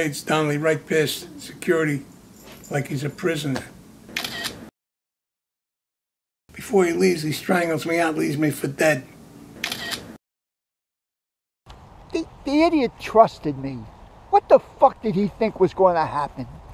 parades Donnelly right past security like he's a prisoner. Before he leaves, he strangles me out, leaves me for dead. The idiot trusted me. What the fuck did he think was going to happen?